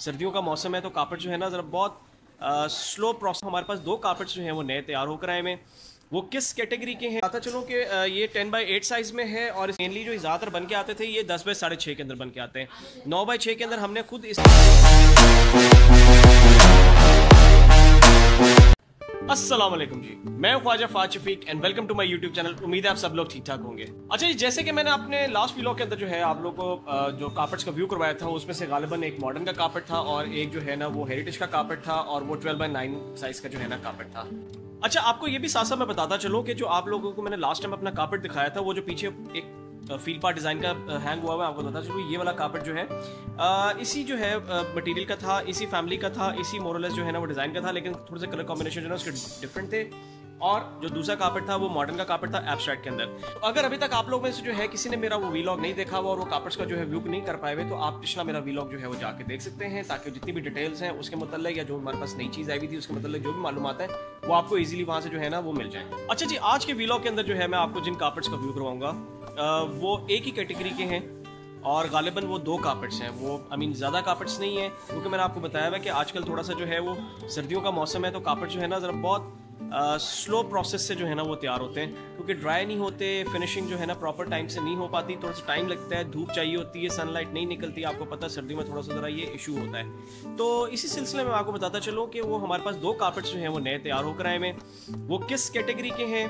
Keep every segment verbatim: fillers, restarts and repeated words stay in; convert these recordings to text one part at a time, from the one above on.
सर्दियों का मौसम है तो कारपेट जो है ना ज़रा बहुत स्लो प्रोसेस। हमारे पास दो कारपेट्स जो हैं वो नए तैयार होकर आए में। वो किस कैटेगरी के हैं पता चलो कि ये टेन बाई एट साइज़ में है और मेनली जो ज़्यादातर बन के आते थे ये दस बाई साढ़े छः के अंदर बन के आते हैं। नौ बाई छः के अंदर हमने खुद इस अस्सलाम वालेकुम जी, मैं Khwaja Faaz Shafiq and welcome to my YouTube channel. उम्मीद है आप सब लोग ठीक ठाक होंगे। अच्छा जी, जैसे कि मैंने अपने लास्ट वीडियो के अंदर जो है आप लोगों को जो कारपेट्स का व्यू करवाया था उसमें से गालिबन एक मॉडर्न का कारपेट था और एक जो है ना वो हेरिटेज का कारपेट था और वो ट्वेल्व बाई नाइन साइज का जो है ना कारपेट था। अच्छा, आपको ये भी साथ साथ मैं बताता चलूँ कि जो आप लोगों को मैंने लास्ट टाइम अपना कारपेट दिखाया था वो जो पीछे एक फील पार्ट डिज़ाइन का हैंग हुआ हुआ है, आपको पता चलो ये वाला कारपेट जो है आ, इसी जो है मटेरियल का था, इसी फैमिली का था, इसी मोरलेस जो है ना वो डिज़ाइन का था, लेकिन थोड़े से कलर कॉम्बिनेशन जो है उसके डिफरेंट थे। और जो दूसरा कारपेट था वो मॉडर्न का कारपेट था एब्स्ट्रैक्ट के अंदर। तो अगर अभी तक आप लोग में से जो है किसी ने मेरा वो वीलॉग नहीं देखा हुआ और वो कारपेट्स का जो है व्यू नहीं कर पाए हुए तो आप पिछला मेरा वीलॉग जो है वो जाके देख सकते हैं, ताकि जितनी भी डिटेल्स हैं उसके मतलब या जो हमारे पास नई चीज़ आई हुई थी उसके मतलब जो भी मालूमात है वो आपको ईजिली वहाँ से जो है ना वो मिल जाए। अच्छा जी, आज के वीलॉग के अंदर जो है मैं आपको जिन कारपेट्स का व्यू करवाऊंगा वो एक ही कैटेगरी के हैं और गालिबन वो दो कारपेट्स हैं। वो आई मीन ज़्यादा कारपेट्स नहीं है, क्योंकि मैंने आपको बताया हुआ कि आजकल थोड़ा सा जो है वो सर्दियों का मौसम है तो कारपेट जो है ना ज़रा बहुत स्लो प्रोसेस से जो है ना वो तैयार होते हैं, क्योंकि ड्राई नहीं होते, फिनिशिंग जो है ना प्रॉपर टाइम से नहीं हो पाती, थोड़ा सा टाइम लगता है, धूप चाहिए होती है, सनलाइट नहीं निकलती, आपको पता है सर्दियों में थोड़ा सा ज़रा ये इशू होता है। तो इसी सिलसिले में आपको बताता चलूँ कि वो हमारे पास दो कारपेट्स जो हैं वो नए तैयार होकर आए में। वो किस कैटेगरी के हैं,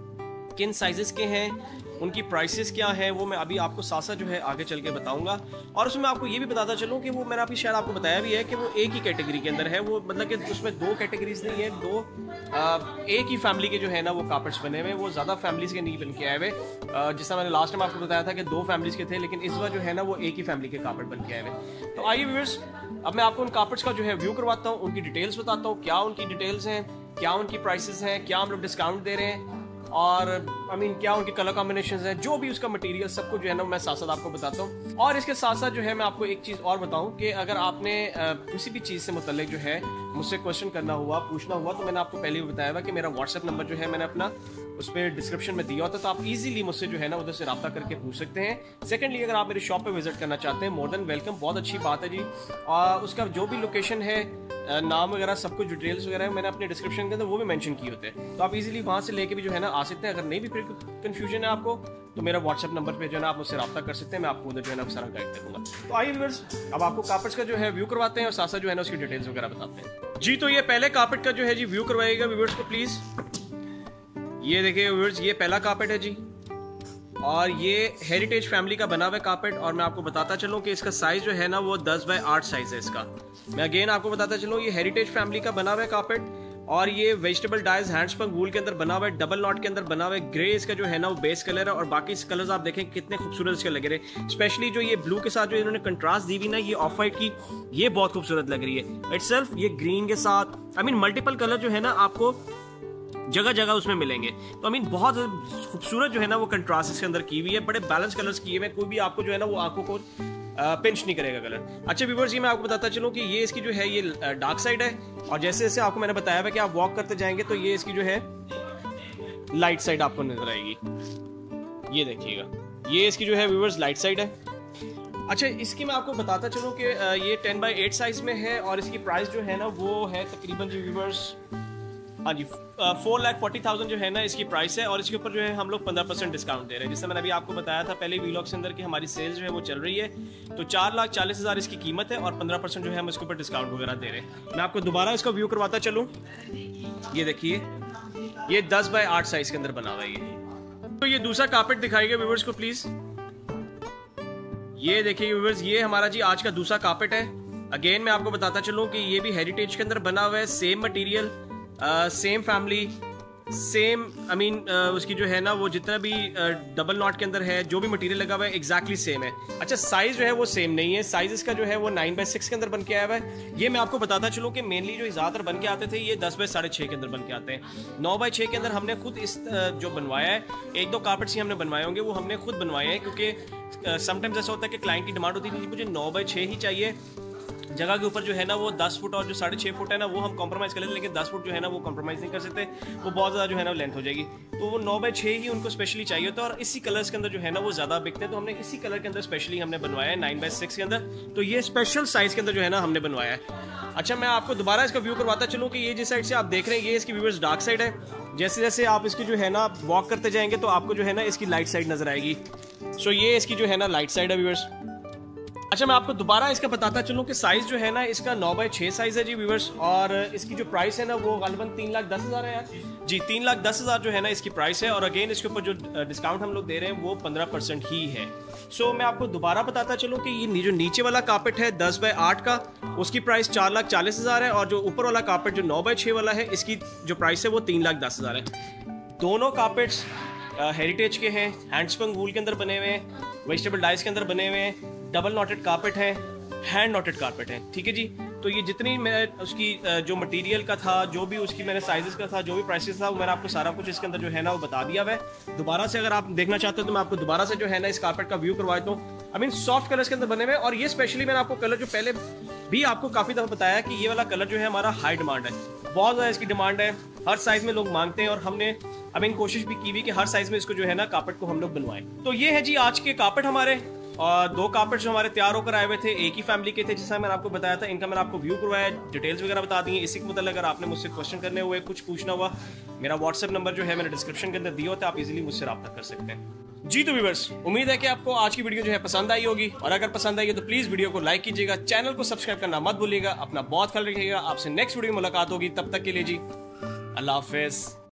किन साइजेस के हैं, उनकी प्राइसेस क्या है, वो मैं अभी आपको साथ साथ जो है आगे चल के बताऊंगा। और उसमें आपको ये भी बताता चलूँ कि वो मैंने अभी शायद आपको बताया भी है कि वो एक ही कैटेगरी के अंदर है। वो मतलब कि उसमें दो कैटेगरीज नहीं है, दो आ, एक ही फैमिली के जो है ना वो कारपेट्स बने हुए, वो ज़्यादा फैमिलीज के नहीं बन के आए हुए। जिससे मैंने लास्ट टाइम आपको बताया था कि दो फैमिलीज के थे, लेकिन इस बार जो है ना वो एक ही फैमिली के कारपेट बन के आए हुए। तो आइए व्यूअर्स, अब मैं आपको उन कारपेट्स का जो है व्यू करवाता हूँ, उनकी डिटेल्स बताता हूँ, क्या उनकी डिटेल्स हैं, क्या उनकी प्राइसेस हैं, क्या हम लोग डिस्काउंट दे रहे हैं और आई मीन क्या उनके कलर कॉम्बिनेशन है, जो भी उसका मटेरियल सब कुछ जो है ना मैं साथ साथ आपको बताता हूँ। और इसके साथ साथ जो है मैं आपको एक चीज़ और बताऊँ कि अगर आपने किसी भी चीज़ से मुतल्लिक जो है मुझसे क्वेश्चन करना हुआ, पूछना हुआ, तो मैंने आपको पहले भी बताया हुआ कि मेरा व्हाट्सएप नंबर जो है मैंने अपना उस पर डिस्क्रिप्शन में दिया होता है, तो आप इजीली मुझसे जो है ना उधर से रब्ता करके पूछ सकते हैं। सेकेंडली, अगर आप मेरे शॉप पे विजिट करना चाहते हैं, मोर देन वेलकम, बहुत अच्छी बात है जी। और उसका जो भी लोकेशन है, नाम वगैरह सब कुछ डिटेल्स वगैरह मैंने अपने डिस्क्रिप्शन के अंदर वो भी मेंशन किए होते हैं, तो आप इजीली वहाँ से लेके भी जो है ना आ सकते हैं। अगर नहीं भी फिर कंफ्यूजन है आपको तो मेरा व्हाट्सएप नंबर पे जो है ना आप मुझसे रब्ता कर सकते हैं, मैं आपको उधर जो है ना सारा गाइड कर दूंगा। तो आइए व्यूअर्स, अब आपको कारपेट्स का जो है व्यू करवाते हैं और साथ साथ जो है ना उसकी डिटेल्स वगैरह बताते हैं जी। तो ये पहले कारपेट का जो है जी व्यू करवाइएगा व्यूअर्स को प्लीज। ये देखिए व्यूअर्स, ये पहला कारपेट है जी और ये हेरिटेज फैमिली का बना हुआ कारपेट। और मैं आपको बताता चलूँ कि इसका साइज जो है ना वो दस बाई आठ साइज है इसका। मैं अगेन आपको बताता चलूँ, ये हेरिटेज फैमिली का बना हुआ कारपेट और ये वेजिटेबल डाइज हैंडस्पन वूल के अंदर बना हुआ है, डबल नॉट के अंदर बना हुआ है। ग्रे इसका जो है ना वो बेस कलर है और बाकी कलर्स आप देखें कितने खूबसूरत इसके लग रहे हैं। स्पेशली जो ये ब्लू के साथ जो इन्होंने कंट्रास्ट दी हुई ना, ये ऑफ वाइट की, ये बहुत खूबसूरत लग रही है इटसेल्फ। ये ग्रीन के साथ आई मीन मल्टीपल कलर जो है ना आपको जगह जगह उसमें मिलेंगे, तो आई मीन बहुत खूबसूरत जो है ना वो कंट्रास्ट इसके अंदर की हुई है, बड़े बैलेंस कलर्स किए हुए, कोई भी आपको जो है ना वो आंखों को पिंच नहीं करेगा कलर। अच्छा व्यूअर्स, ये मैं आपको बताता चलूँ कि ये इसकी जो है ये डार्क साइड है और जैसे जैसे आपको मैंने बताया है कि आप वॉक करते जाएंगे तो ये इसकी जो है लाइट साइड आपको नजर आएगी। ये देखिएगा, ये इसकी जो है व्यूअर्स लाइट साइड है। अच्छा, इसकी मैं आपको बताता चलूँ कि ये टेन बाई एट साइज में है और इसकी प्राइस जो है ना वो है तकरीबन जी व्यूअर्स, हाँ जी, फोर लाख फोर्टी थाउजेंड जो है ना इसकी प्राइस है और इसके ऊपर जो है हम लोग पंद्रह परसेंट डिस्काउंट दे रहे हैं। जिससे मैंने अभी आपको बताया था पहले वीलॉग के अंदर कि हमारी सेल्स जो है वो चल रही है, तो चार लाख चालीस हज़ार इसकी कीमत है और पंद्रह परसेंट जो है हम इसके ऊपर डिस्काउंट वगैरह दे रहे हैं। मैं आपको दोबारा इसका व्यू करवाता चलूँ, ये देखिए, ये दस बाई आठ साइज के अंदर बना हुआ है ये। तो ये दूसरा कारपेट दिखाइएगा व्यूअर्स को प्लीज। ये देखिए व्यूअर्स, ये हमारा जी आज का दूसरा कारपेट है। अगेन मैं आपको बताता चलूँ कि ये भी हेरिटेज के अंदर बना हुआ है, same material, same family, same I mean उसकी जो है ना वो जितना भी डबल uh, नॉट के अंदर है जो भी मटेरियल लगा हुआ है एग्जैक्टली सेम है। अच्छा, साइज जो है वो सेम नहीं है, साइज इसका जो है वो नाइन बाई सिक्स के अंदर बन के आया हुआ है। ये मैं आपको बताता चलूँ कि मेनली जो ज़्यादातर बन के आते थे ये दस बाई साढ़े छः के अंदर बन के आते हैं। नौ बाई छः के अंदर हमने खुद इस uh, जो बनवाया है, एक दो कारपेट्स ही हमने बनवाए होंगे, वो हमने खुद बनवाए हैं, क्योंकि समटाइम्स uh, ऐसा होता है कि क्लाइंट की डिमांड होती है मुझे नौ बाई छः ही चाहिए जगह के ऊपर जो है ना वो दस फुट और जो साढ़े छः फुट है ना वो हम कॉम्प्रोमाइज़ कर लेते, लेकिन दस फुट जो है ना वो कॉम्प्रोमाइज़ नहीं कर सकते, वो बहुत ज़्यादा जो है ना लेंथ हो जाएगी। तो वो नौ बाई छः ही उनको स्पेशली चाहिए होता है और इसी कलर्स के अंदर जो है ना वो ज़्यादा बिकते हैं, तो हमने इसी कलर के अंदर स्पेशली हमने बनवाया है नाइन बाई सिक्स के अंदर। तो ये स्पेशल साइज़ के अंदर जो है ना हमने बनवाया है। अच्छा, मैं आपको दोबारा इसका व्यू करवाता चलूँ कि ये जिस साइड से आप देख रहे हैं ये इसकी व्यूअर्स डार्क साइड है। जैसे जैसे आप इसकी जो है ना वॉक करते जाएंगे तो आपको जो है ना इसकी लाइट साइड नजर आएगी। सो ये इसकी जो है ना लाइट साइड है व्यूअर्स। अच्छा, मैं आपको दोबारा इसका बताता चलूँ कि साइज़ जो है ना इसका नौ बाई छः साइज़ है जी व्यूअर्स, और इसकी जो प्राइस है ना वो गालिबन तीन लाख दस हज़ार है यार जी, तीन लाख दस हज़ार जो है ना इसकी प्राइस है। और अगेन इसके ऊपर जो डिस्काउंट हम लोग दे रहे हैं वो पंद्रह परसेंट ही है। सो so, मैं आपको दोबारा बताता चलूँ कि ये जो नीचे वाला कार्पेट है दस बाई आठ का, उसकी प्राइस चार लाख चालीस हज़ार है, और जो ऊपर वाला कार्पेट जो नौ बाई छः वाला है इसकी जो प्राइस है वो तीन लाख दस हज़ार है। दोनों कार्पेट्स हेरिटेज के हैं, हैंडस्पन वूल के अंदर बने हुए हैं, वेजिटेबल डाइस के अंदर बने हुए हैं, डबल नॉटेड कार्पेट है, हैंड नॉटेड कार्पेट है, ठीक है जी। तो ये जितनी मैं उसकी जो मटेरियल का था, जो भी उसकी मैंने साइजेस का था, जो भी प्राइसेस था, वो मैंने आपको सारा कुछ इसके अंदर जो है ना वो बता दिया है। दोबारा से अगर आप देखना चाहते हो तो मैं आपको दोबारा से जो है ना इस कार्पेट का व्यू करवा देता हूँ। आई मीन सॉफ्ट कलर्स के अंदर बने हुए, और ये स्पेशली मैंने आपको कलर जो पहले भी आपको काफ़ी दफ़ा बताया कि ये वाला कलर जो है हमारा हाई डिमांड है, बहुत ज़्यादा इसकी डिमांड है, हर साइज में लोग मांगते हैं, और हमने आई मीन कोशिश भी की हुई कि हर साइज में इसको जो है ना कार्पेट को हम लोग बनवाएं। तो ये है जी आज के कार्पेट हमारे, और दो कार्पेट जो हमारे तैयार होकर आए हुए थे, एक ही फैमिली के थे जैसा मैंने आपको बताया था। इनका मैंने आपको व्यू करवाया, डिटेल्स वगैरह बता दी हैं। इसी के मतलब अगर आपने मुझसे क्वेश्चन करने हुए, कुछ पूछना हुआ, मेरा व्हाट्सएप नंबर जो है मैंने डिस्क्रिप्शन के अंदर दिया होता है, आप इजीली मुझसे रब्ता कर सकते हैं जी। तो व्यूअर्स, उम्मीद है कि आपको आज की वीडियो जो है पसंद आई होगी, और अगर पसंद आई है तो प्लीज वीडियो को लाइक कीजिएगा, चैनल को सब्सक्राइब करना मत भूलिएगा। अपना बहुत ख्याल रखिएगा। आपसे नेक्स्ट वीडियो में मुलाकात होगी, तब तक के लिए जी अल्लाह हाफिज।